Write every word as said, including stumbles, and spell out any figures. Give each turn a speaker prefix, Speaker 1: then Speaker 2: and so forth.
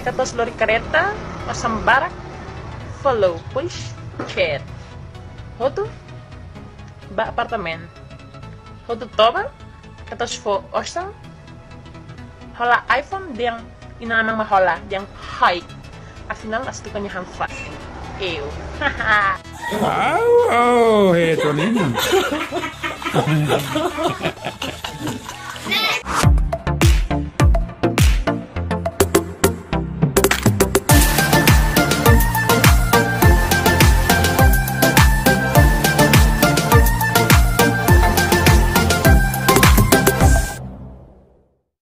Speaker 1: katos lori kareta, masam barak, follow, push, chat. Hotu, ba apartemen. Hotu toba, katos fo hostel. Hola iPhone, diang inanang mahola, diang high. Afinal, as tu kanya hamfas. Ew.
Speaker 2: Wow, oh, heto ninyo.